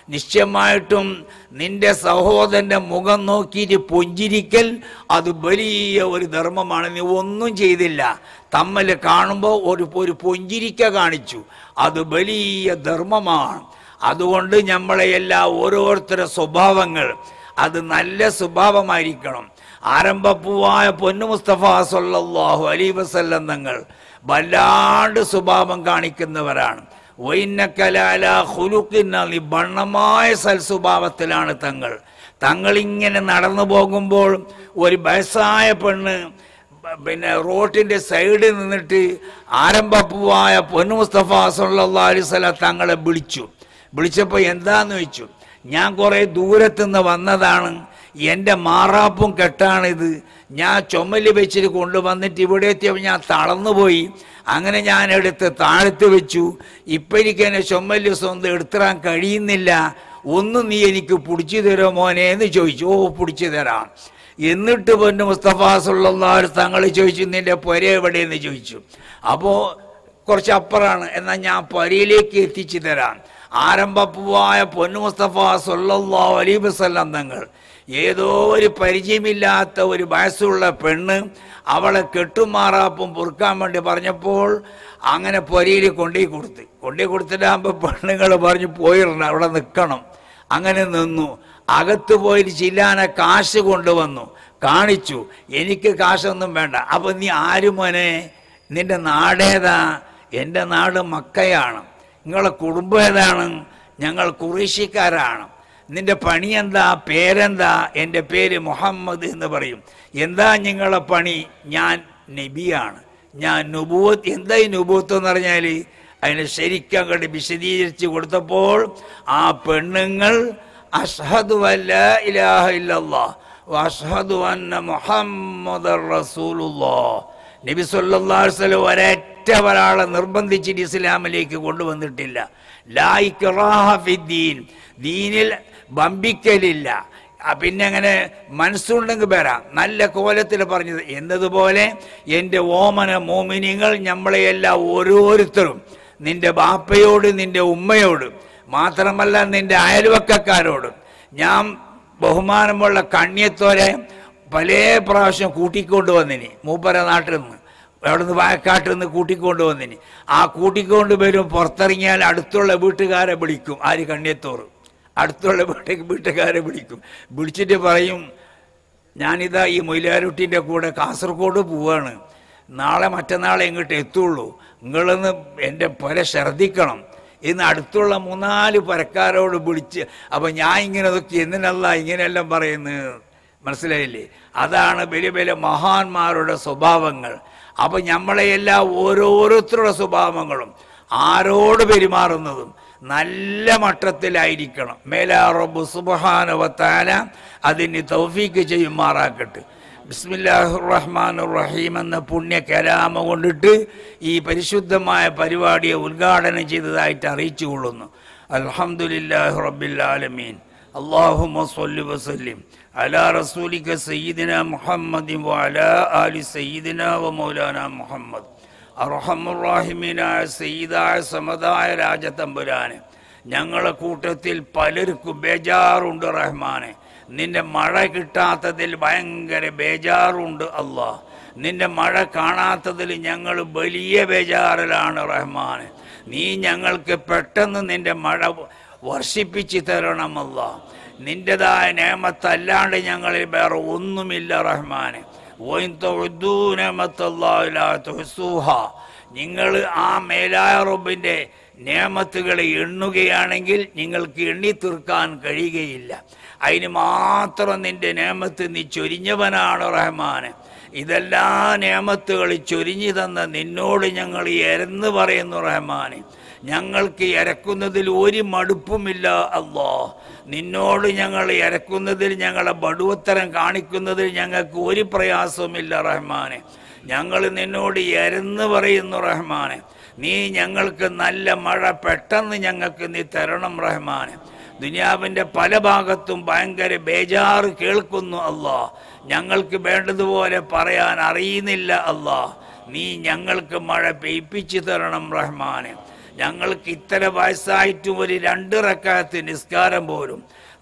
നിശ്ചയമായിട്ടും നിന്റെ സഹോദരൻ്റെ മുഖം നോക്കിയിട്ട് പുഞ്ചിരിക്കൽ അത് വലിയ ഒരു ധർമ്മമാണ്. നീ ഒന്നും ചെയ്തില്ല, തമ്മിൽ കാണുമ്പോൾ ഒരു ഒരു പുഞ്ചിരിക്ക കാണിച്ചു, അത് വലിയ ധർമ്മമാണ്. അതുകൊണ്ട് നമ്മളെ എല്ലാ ഓരോരുത്തരുടെ സ്വഭാവങ്ങൾ അത് നല്ല സ്വഭാവമായിരിക്കണം. ആരംഭപ്പൂവായ പൊന്നു മുസ്തഫ സല്ലല്ലാഹു അലൈഹി വസല്ലം തങ്ങൾ വല്ലാണ്ട് സ്വഭാവം കാണിക്കുന്നവരാണ്. വൈന്നക്കലാല ഖുലുഖിൻ ബണ്ണമായ സൽസ്വഭാവത്തിലാണ് തങ്ങൾ. തങ്ങളിങ്ങനെ നടന്നു പോകുമ്പോൾ ഒരു വയസ്സായ പെണ്ണ് പിന്നെ റോട്ടിൻ്റെ സൈഡിൽ നിന്നിട്ട് ആരംഭപ്പൂവായ പൊന്നു മുസ്തഫ സല്ലല്ലാഹു അലൈഹി വസല്ലം തങ്ങളെ വിളിച്ചു. വിളിച്ചപ്പോൾ എന്താന്ന് ചോദിച്ചു. ഞാൻ കുറേ ദൂരത്തുനിന്ന് വന്നതാണ്, എൻ്റെ മാറാപ്പും കെട്ടാണിത്, ഞാൻ ചുമല് വെച്ചിട്ട് കൊണ്ടുവന്നിട്ട് ഇവിടെ എത്തിയപ്പോൾ ഞാൻ തളർന്നുപോയി, അങ്ങനെ ഞാൻ എടുത്ത് താഴ്ത്ത് വെച്ചു. ഇപ്പം എനിക്ക് എന്നെ ചുമല് സ്വന്തം എടുത്തിടാൻ കഴിയുന്നില്ല, ഒന്ന് നീ എനിക്ക് പിടിച്ചു തരുമോ മോനെ എന്ന് ചോദിച്ചു. ഓ പിടിച്ചു തരാം. എന്നിട്ട് പൊന്നു മുസ്തഫ സല്ലല്ലാഹു അലൈഹി വസല്ലം തങ്ങൾ ചോദിച്ചു, നിൻ്റെ പുര എവിടെയെന്ന് ചോദിച്ചു. അപ്പോൾ കുറച്ച് അപ്പുറമാണ്, എന്നാൽ ഞാൻ പുരയിലേക്ക് എത്തിച്ചു തരാം. ആരംഭപ്പൂവായ പൊന്നു മുസ്തഫ സല്ലല്ലാഹു അലൈഹി വസല്ലം തങ്ങൾ ഏതോ ഒരു പരിചയമില്ലാത്ത ഒരു വയസ്സുള്ള പെണ്ണ് അവളെ കെട്ടുമാറാപ്പും പൊറുക്കാൻ വേണ്ടി പറഞ്ഞപ്പോൾ അങ്ങനെ പുരയിൽ കൊണ്ടുപോയി കൊടുത്ത് കൊണ്ടുപോയി കൊടുത്തിട്ടാകുമ്പോൾ പെണ്ണുങ്ങൾ പറഞ്ഞു പോയിട്ടുണ്ട്, അവിടെ നിൽക്കണം. അങ്ങനെ നിന്നു. അകത്ത് പോയിട്ട് ചില്ലാനെ കാശ് കൊണ്ടുവന്നു, കാണിച്ചു. എനിക്ക് കാശൊന്നും വേണ്ട. അപ്പം നീ ആര് മോനെ, നിൻ്റെ നാടേതാ? എൻ്റെ നാട് മക്കയാണ്. നിങ്ങളെ കുടുംബം ഏതാണ്? ഞങ്ങൾ ഖുറൈശിക്കാരാണ്. നിൻ്റെ പണി എന്താ? പേരെന്താ? എൻ്റെ പേര് മുഹമ്മദ് എന്ന് പറയും. എന്താ നിങ്ങളെ പണി? ഞാൻ നബിയാണ്, ഞാൻ നുബൂവത്ത്. എന്താ ഈ നുബൂവത്ത് എന്ന് പറഞ്ഞാൽ അതിനെ ശരിക്കും അങ്ങോട്ട് വിശദീകരിച്ച് കൊടുത്തപ്പോൾ ആ പെണ്ണുങ്ങൾ അഷ്ഹദു അല്ലാ ഇലാഹ ഇല്ലല്ലാഹ് വഅഷ്ഹദു അന്ന മുഹമ്മദർ റസൂലുള്ളാഹ്. നബി സല്ലല്ലാഹു അലൈഹി വസല്ലം ഒരൊറ്റ ഒരാളെ നിർബന്ധിച്ചിട്ട് ഇസ്ലാമിലേക്ക് കൊണ്ടുവന്നിട്ടില്ല. ലാ ഇക്റാഹ ഫിദ്ദീൻ, ദീനിൽ ബമ്പിക്കലില്ല. പിന്നെ അങ്ങനെ മനസ്സുണ്ടെങ്കിൽ വരാം, നല്ല കോലത്തിൽ പറഞ്ഞത് എന്നതുപോലെ എൻ്റെ ഓമന മോമിനിങ്ങൾ നമ്മളെയെല്ലാം ഓരോരുത്തരും നിൻ്റെ ബാപ്പയോട്, നിൻ്റെ ഉമ്മയോട്, മാത്രമല്ല നിൻ്റെ അയൽവക്കക്കാരോട് ഞാൻ ബഹുമാനമുള്ള കണ്യത്തോരെ പല പ്രാവശ്യം കൂട്ടിക്കൊണ്ട് വന്നിനി. മൂപ്പര നാട്ടിൽ നിന്ന് അവിടെ നിന്ന് വായക്കാട്ടിൽ നിന്ന് കൂട്ടിക്കൊണ്ട് വന്നിനി. ആ കൂട്ടിക്കൊണ്ട് വരും പുറത്തിറങ്ങിയാൽ അടുത്തുള്ള വീട്ടുകാരെ വിളിക്കും. ആര്? കണ്യത്തോറ്. അടുത്തുള്ള വീട്ടേക്ക് വീട്ടുകാരെ വിളിക്കും. വിളിച്ചിട്ട് പറയും, ഞാനിതാ ഈ മൊയിലാരുട്ടിൻ്റെ കൂടെ കാസർഗോഡ് പോവാണ്, നാളെ മറ്റന്നാളെ ഇങ്ങോട്ട് എത്തുള്ളൂ, നിങ്ങളൊന്ന് എൻ്റെ പുര ശ്രദ്ധിക്കണം എന്ന് അടുത്തുള്ള മൂന്നാല് പുരക്കാരോട് വിളിച്ച്. അപ്പം ഞാൻ ഇങ്ങനെ നോക്കി, എന്തിനല്ല ഇങ്ങനെയെല്ലാം പറയുന്നത്? മനസ്സിലായില്ലേ? അതാണ് വലിയ വലിയ മഹാന്മാരുടെ സ്വഭാവങ്ങൾ. അപ്പം നമ്മളെയെല്ലാം ഓരോരുത്തരുടെ സ്വഭാവങ്ങളും ആരോട് പെരുമാറുന്നതും നല്ല മട്ടത്തിലായിരിക്കണം. മേലാ റബ്ബ് സുബ്ഹാനഹു വ തആല അതിന് തൗഫീക്ക് ചെയ്യുമാറാക്കട്ടെ. ബിസ്മില്ലാഹിർ റഹ്മാനിർ റഹീം എന്ന പുണ്യ കലാമ കൊണ്ടിട്ട് ഈ പരിശുദ്ധമായ പരിപാടിയെ ഉദ്ഘാടനം ചെയ്തതായിട്ട് അറിയിച്ചു കൊള്ളുന്നു. അൽഹംദുലില്ലാഹി റബ്ബിൽ ആലമീൻ. അല്ലാഹുമ്മ സ്വല്ലി വസല്ലിം അലാ റസൂലിക സയ്യിദിന മുഹമ്മദിൻ വഅലാ ആലി സയ്യിദിന വ മൗലാന മുഹമ്മദ്. അർഹമുർറാഹിമീനായ സയ്യിദായ സമദായ രാജതമ്പുരാനെ, ഞങ്ങളെ കൂട്ടത്തിൽ പലർക്കും ബേജാറുണ്ട് റഹ്മാനെ. നിന്റെ മഴ കിട്ടാത്തതിൽ ഭയങ്കര ബേജാറുണ്ട് അല്ലാഹ്. നിന്റെ മഴ കാണാത്തതിൽ ഞങ്ങൾ വലിയ ബേജാറിലാണ് റഹ്മാനെ. നീ ഞങ്ങൾക്ക് പെട്ടെന്ന് നിന്റെ മഴ വർഷിപ്പിച്ച് തരണം അല്ലാഹ്. നിൻ്റെതായ നേമത്തല്ലാണ്ട് ഞങ്ങളിൽ വേറെ ഒന്നുമില്ല റഹ്മാനെ. നിങ്ങൾ ആ മേലായ റബ്ബിൻ്റെ നേമത്തുകളെ എണ്ണുകയാണെങ്കിൽ നിങ്ങൾക്ക് എണ്ണി തീർക്കാൻ കഴിയുകയില്ല. അതിന് മാത്രം നിൻ്റെ നേമത്ത് നീ ചൊരിഞ്ഞവനാണ് റഹ്മാനെ. ഇതെല്ലാ നേമത്തുകൾ ചൊരിഞ്ഞു തന്ന നിന്നോട് ഞങ്ങൾ എരന്ന് പറയുന്നു റഹ്മാനെ. ഞങ്ങൾക്ക് ഇരക്കുന്നതിൽ ഒരു മടുപ്പുമില്ല അല്ലാഹ്. നിന്നോട് ഞങ്ങൾ ഇരക്കുന്നതിൽ, ഞങ്ങളെ ബടുവത്തരം കാണിക്കുന്നതിൽ ഞങ്ങൾക്ക് ഒരു പ്രയാസവുമില്ല റഹ്മാനെ. ഞങ്ങൾ നിന്നോട് എരന്ന് പറയുന്നു റഹ്മാനെ. നീ ഞങ്ങൾക്ക് നല്ല മഴ പെട്ടെന്ന് ഞങ്ങൾക്ക് നീ തരണം റഹ്മാനെ. ദുനിയാവിൻ്റെ പല ഭാഗത്തും ഭയങ്കര ബേജാറ് കേൾക്കുന്നു അല്ലാഹ്. ഞങ്ങൾക്ക് വേണ്ടതുപോലെ പറയാൻ അറിയുന്നില്ല അല്ലാഹ്. നീ ഞങ്ങൾക്ക് മഴ പെയ്പ്പിച്ചു തരണം റഹ്മാനെ. ഞങ്ങൾക്ക് ഇത്ര വയസ്സായിട്ടും ഒരു രണ്ട് റക്അത്ത് നിസ്കാരം പോലും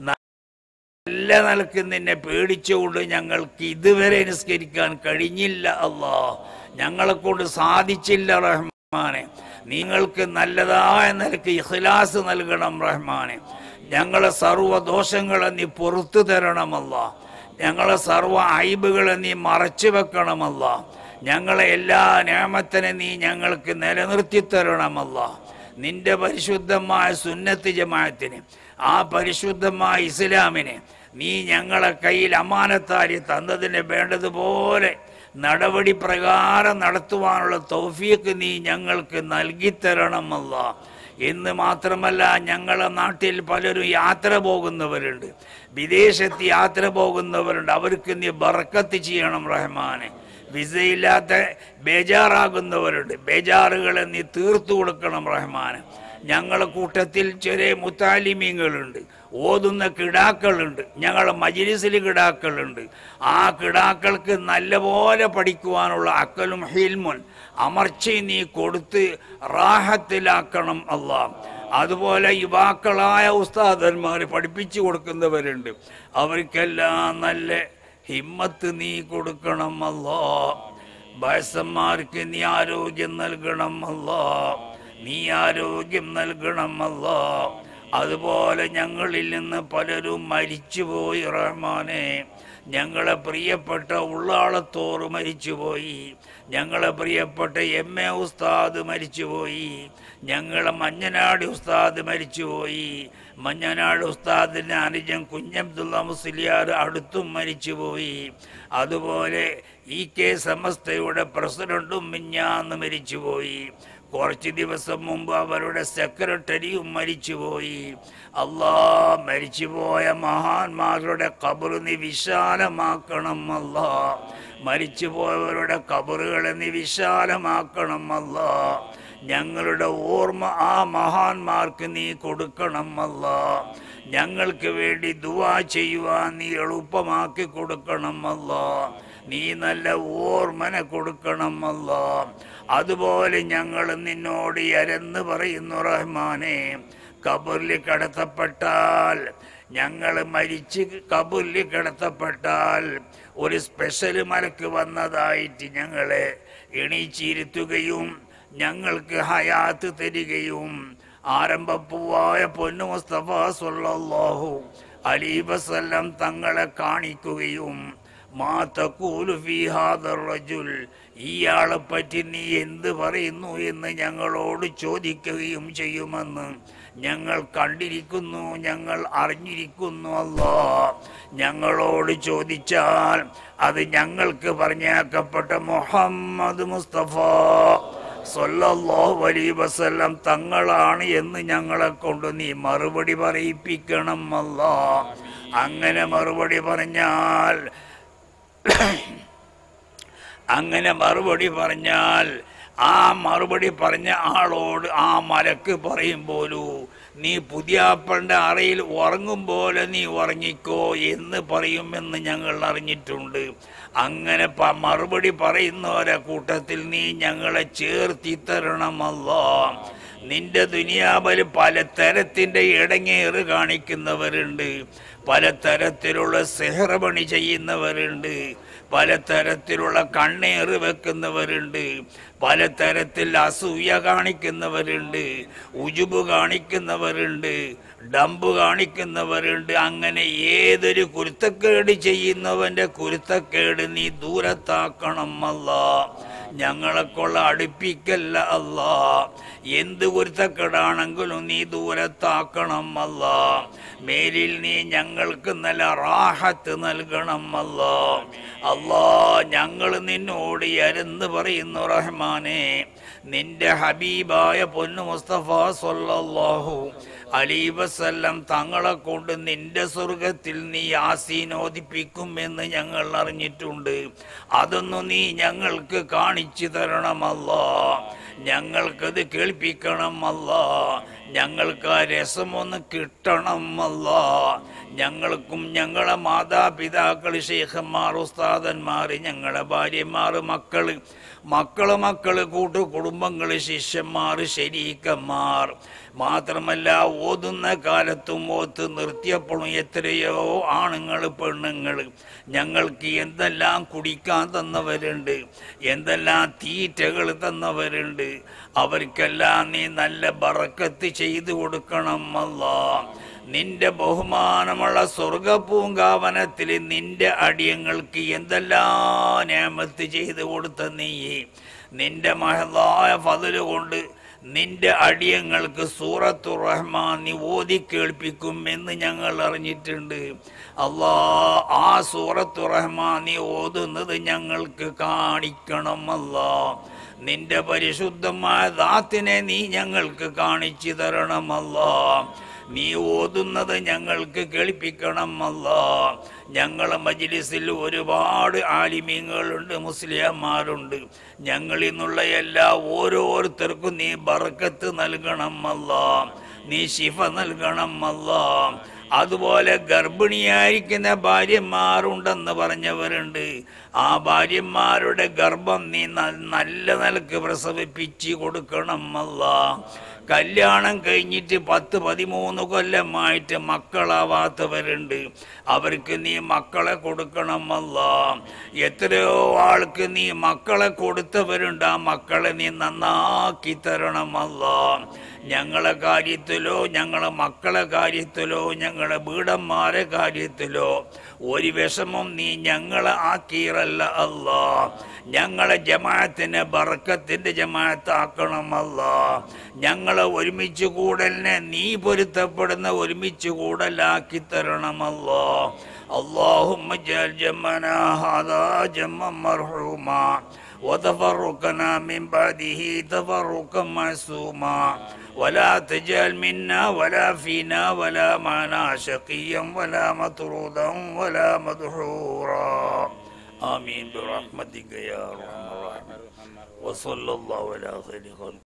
നല്ല നിലക്ക് നിന്നെ പേടിച്ചുകൊണ്ട് ഞങ്ങൾക്ക് ഇതുവരെ നിസ്കരിക്കാൻ കഴിഞ്ഞില്ല അല്ലാ. ഞങ്ങളെ കൊണ്ട് സാധിച്ചില്ല റഹ്മാനെ. നിങ്ങൾക്ക് നല്ലതായ നിലക്ക് ഇഖ്ലാസ് നൽകണം റഹ്മാനെ. ഞങ്ങളെ സർവ്വ ദോഷങ്ങളെ നീ പുറത്തു തരണമല്ല. ഞങ്ങളെ സർവ്വ ഐബുകളെ നീ മറച്ചു വെക്കണമല്ല. ഞങ്ങളെ എല്ലാ നിഅമത്തിനെ നീ ഞങ്ങൾക്ക് നിലനിർത്തി തരണമല്ല. നിന്റെ പരിശുദ്ധമായ സുന്നത്ത് ജമാഅത്തിനെ, ആ പരിശുദ്ധമായ ഇസ്ലാമിനെ നീ ഞങ്ങളെ കയ്യിൽ അമാനത്താരി തന്നതിന് വേണ്ടതുപോലെ നടപടി പ്രകാരം നടത്തുവാനുള്ള തൗഫീഖ് നീ ഞങ്ങൾക്ക് നൽകിത്തരണമല്ല. എന്ന് മാത്രമല്ല, ഞങ്ങളെ നാട്ടിൽ പലരും യാത്ര പോകുന്നവരുണ്ട്, വിദേശത്ത് യാത്ര പോകുന്നവരുണ്ട്. അവർക്ക് നീ ബർക്കത്ത് ചെയ്യണം റഹ്മാനെ. വിസയില്ലാത്ത ബേജാറാകുന്നവരുണ്ട്, ബേജാറുകളെ നീ തീർത്തു കൊടുക്കണം റഹ്മാനെ. ഞങ്ങളെ കൂട്ടത്തിൽ ചെറിയ മുത്താലിമീങ്ങളുണ്ട്, ഓതുന്ന കിടാക്കളുണ്ട്, ഞങ്ങളെ മജ്ലിസിൽ കിടാക്കളുണ്ട്. ആ കിടാക്കൾക്ക് നല്ലപോലെ പഠിക്കുവാനുള്ള അക്കലും ഹിൽമുൻ അമർച്ചയും നീ കൊടുത്ത് റാഹത്തിലാക്കണം അല്ലാ. അതുപോലെ യുവാക്കളായ ഉസ്താദന്മാർ പഠിപ്പിച്ചു കൊടുക്കുന്നവരുണ്ട്, അവർക്കെല്ലാം നല്ല ഹിമ്മത്ത് നീ കൊടുക്കണം അല്ലാ. വയസ്സന്മാർക്ക് നീ ആരോഗ്യം നൽകണം അല്ലാ, നീ ആരോഗ്യം നൽകണം അല്ലാ. അതുപോലെ ഞങ്ങളിൽ നിന്ന് പലരും മരിച്ചുപോയി റഹ്മാനെ. ഞങ്ങളെ പ്രിയപ്പെട്ട ഉള്ളാളത്തോറ് മരിച്ചുപോയി, ഞങ്ങളെ പ്രിയപ്പെട്ട എം എ ഉസ്താദ് മരിച്ചുപോയി, ഞങ്ങളെ മഞ്ഞനാട് ഉസ്താദ് മരിച്ചുപോയി, മഞ്ഞനാട് ഉസ്താദിൻ്റെ അനുജൻ കുഞ്ഞബ്ദുള്ള മുസ്ലിയാർ അടുത്തും മരിച്ചുപോയി. അതുപോലെ ഇ കെ സമസ്തയുടെ പ്രസിഡന്റും മിഞ്ഞാന്ന് മരിച്ചുപോയി. കുറച്ച് ദിവസം മുമ്പ് അവരുടെ സെക്രട്ടറിയും മരിച്ചുപോയി. അല്ലാ, മരിച്ചുപോയ മഹാന്മാരുടെ ഖബർ നീ വിശാലമാക്കണം അല്ലാ. മരിച്ചുപോയവരുടെ ഖബറുകളെ നീ വിശാലമാക്കണം അല്ലാ. ഞങ്ങളുടെ ഓർമ്മ ആ മഹാന്മാർക്ക് നീ കൊടുക്കണം അല്ലാ. ഞങ്ങൾക്ക് വേണ്ടി ദുആ ചെയ്യുവാൻ നീ എളുപ്പമാക്കി കൊടുക്കണം അല്ലാ. നീ നല്ല ഓർമ്മനെ കൊടുക്കണം അല്ലാ. അതുപോലെ ഞങ്ങൾ നിന്നോട് അരന്ന് പറയുന്നു റഹ്മാനെ, ഖബറിൽ കിടത്തപ്പെട്ടാൽ, ഞങ്ങൾ മരിച്ച് ഖബറിൽ കിടത്തപ്പെട്ടാൽ ഒരു സ്പെഷ്യൽ മലക്ക് വന്നതായിട്ട് ഞങ്ങളെ എണീച്ചിരുത്തുകയും ഞങ്ങൾക്ക് ഹയാത്ത് തരികയും ആരംഭപ്പൂവായ പൊന്നു മുസ്തഫ സ്വല്ലല്ലാഹു അലൈഹി വസല്ലം തങ്ങളെ കാണിക്കുകയും മാ തഖൂലു ഫീ ഹാദർ റജുൽ, ഇയാളെ പറ്റി നീ എന്ത് പറയുന്നു എന്ന് ഞങ്ങളോട് ചോദിക്കുകയും ചെയ്യുമെന്ന് ഞങ്ങൾ കണ്ടിരിക്കുന്നു, ഞങ്ങൾ അറിഞ്ഞിരിക്കുന്നു. അല്ലാ, ഞങ്ങളോട് ചോദിച്ചാൽ അത് ഞങ്ങൾക്ക് പറഞ്ഞേക്കപ്പെട്ട മുഹമ്മദ് മുസ്തഫ സ്വല്ലല്ലാഹു അലൈഹി വസല്ലം തങ്ങളാണ് എന്ന് ഞങ്ങളെ കൊണ്ട് നീ മറുപടി പറയിപ്പിക്കണം അല്ലാ. അങ്ങനെ മറുപടി പറഞ്ഞാൽ അങ്ങനെ മറുപടി പറഞ്ഞാൽ ആ മറുപടി പറഞ്ഞ ആളോട് ആ മലക്ക് പറയും പോലൂ, നീ പുതിയാപ്പളുടെ അറയിൽ ഉറങ്ങും പോലെ നീ ഉറങ്ങിക്കോ എന്ന് പറയുമെന്ന് ഞങ്ങൾ അറിഞ്ഞിട്ടുണ്ട്. അങ്ങനെ മറുപടി പറയുന്നവരെ കൂട്ടത്തിൽ നീ ഞങ്ങളെ ചേർത്തി തരണമല്ലോ. നിന്റെ ദുനിയാവിൽ പലതരത്തിൻ്റെ ഇടങ്ങേറ് കാണിക്കുന്നവരുണ്ട്, പലതരത്തിലുള്ള സിഹ്റപണി ചെയ്യുന്നവരുണ്ട്, പലതരത്തിലുള്ള കണ്ണേറ് വെക്കുന്നവരുണ്ട്, പലതരത്തിൽ അസൂയ കാണിക്കുന്നവരുണ്ട്, ഉജുബ് കാണിക്കുന്നവരുണ്ട്, ഡമ്പ് കാണിക്കുന്നവരുണ്ട്. അങ്ങനെ ഏതൊരു കുരുത്തക്കേട് ചെയ്യുന്നവൻ്റെ കുരുത്തക്കേട് നീ ദൂരത്താക്കണം അല്ലാ. ഞങ്ങളെ കൊള്ള അടുപ്പിക്കല്ല അല്ലാ. എന്ത് കുരുത്തക്കേടാണെങ്കിലും നീ ദൂരത്താക്കണം അല്ലാ. മേലിൽ നീ ഞങ്ങൾക്ക് നല്ല റാഹത്ത് നൽകണം അല്ലാ. അല്ലാ, ഞങ്ങൾ നിന്നോട് അരന്ന് പറയുന്നു റഹ്മാനെ, നിന്റെ ഹബീബായ പൊന്നു മുസ്തഫ സ്വല്ലല്ലാഹു അലൈഹി വസല്ലം തങ്ങളെ കൊണ്ട് നിന്റെ സ്വർഗത്തിൽ നീ യാസീനോദിപ്പിക്കും എന്ന് ഞങ്ങൾ അറിഞ്ഞിട്ടുണ്ട്. അതൊന്നും നീ ഞങ്ങൾക്ക് കാണിച്ചു തരണമല്ലാ. ഞങ്ങൾക്കത് കേൾപ്പിക്കണം അല്ലാ. ഞങ്ങൾക്ക് ആ രസമൊന്ന് കിട്ടണം അല്ലാ. ഞങ്ങൾക്കും ഞങ്ങളെ മാതാപിതാക്കൾ, ശൈഖന്മാർ, ഉസ്താദന്മാർ, ഞങ്ങളെ ഭാര്യമാർ, മക്കള് മക്കള് മക്കള് കൂട്ടു കുടുംബങ്ങൾ, ശിഷ്യന്മാർ, ശരീക്കന്മാർ, മാത്രമല്ല ഓതുന്ന കാലത്തും ഓത്ത് നിർത്തിയപ്പോഴും എത്രയോ ആണുങ്ങൾ, പെണ്ണുങ്ങൾ ഞങ്ങൾക്ക് എന്തെല്ലാം കുടിക്കാൻ തന്നവരുണ്ട്, എന്തെല്ലാം തീറ്റകൾ തന്നവരുണ്ട്. അവർക്കെല്ലാം നീ നല്ല ബറക്കത്ത് ചെയ്തു കൊടുക്കണം അല്ലാ. നിന്റെ ബഹുമാനമുള്ള സ്വർഗപൂങ്കാവനത്തിൽ നിന്റെ അടിയങ്ങൾക്ക് എന്തെല്ലാം നേമത്ത് ചെയ്തു കൊടുത്ത നീ നിന്റെ മഹദായ ഫضല് കൊണ്ട് നിന്റെ അടിയങ്ങൾക്ക് സൂറത്തു റഹ്മാൻ നീ ഓതി കേൾപ്പിക്കും എന്ന് ഞങ്ങൾ അറിഞ്ഞിട്ടുണ്ട്. അല്ലാ, ആ സൂറത്തു റഹ്മാൻ നീ ഓതുന്നത് ഞങ്ങൾക്ക് കാണിക്കണം അല്ലാ. നിന്റെ പരിശുദ്ധമായ ദാത്തിനെ നീ ഞങ്ങൾക്ക് കാണിച്ചു തരണമല്ലാ. നീ ഓതുന്നത് ഞങ്ങൾക്ക് കേൾപ്പിക്കണം അല്ലാ. ഞങ്ങളെ മജ്ലിസിൽ ഒരുപാട് ആലിമീങ്ങളുണ്ട്, മുസ്ലിംമാരുണ്ട്. ഞങ്ങളിൽ നിന്നുള്ള എല്ലാ ഓരോരുത്തർക്കും നീ ബർക്കത്ത് നൽകണം അല്ലാ. നീ ശിഫ നൽകണം അല്ലാ. അതുപോലെ ഗർഭിണിയായിരിക്കുന്ന ഭാര്യമാരുണ്ടെന്ന് പറഞ്ഞവരുണ്ട്. ആ ഭാര്യമാരുടെ ഗർഭം നീ നല്ല നിലക്ക് പ്രസവിപ്പിച്ച് കൊടുക്കണം അല്ലാ. കല്യാണം കഴിഞ്ഞിട്ട് പത്ത് പതിമൂന്ന് കൊല്ലമായിട്ട് മക്കളാവാത്തവരുണ്ട്. അവർക്ക് നീ മക്കളെ കൊടുക്കണം അല്ലാ. എത്രയോ ആൾക്ക് നീ മക്കളെ കൊടുത്തവരുണ്ട്. ആ മക്കളെ നീ നന്നാക്കി തരണം അല്ലാ. ഞങ്ങളെ കാര്യത്തിലോ ഞങ്ങളെ മക്കളെ കാര്യത്തിലോ ഞങ്ങളെ വീടന്മാരെ കാര്യത്തിലോ ഒരു വിഷമം നീ ഞങ്ങളെ ആക്കിയിറല്ല അല്ലാ. ഞങ്ങളെ ജമാഅത്തിനെ ബർക്കത്തിന്റെ ജമാഅത്താക്കണം അല്ലാ. ഞങ്ങളെ ഒരുമിച്ച് കൂടലിനെ നീ പൊരുത്തപ്പെടുന്ന ഒരുമിച്ച് കൂടലാക്കി തരണമല്ലോ. اللهم اجعل جمعنا هذا جمعا مرحوما وتفرقنا من بعده تفرقا معصوما ولا تجعل منا ولا فينا ولا معنا شقيا ولا مطرودا ولا مدحورا آمين برحمتك يا أرحم الراحمين وصلى الله على خير خلق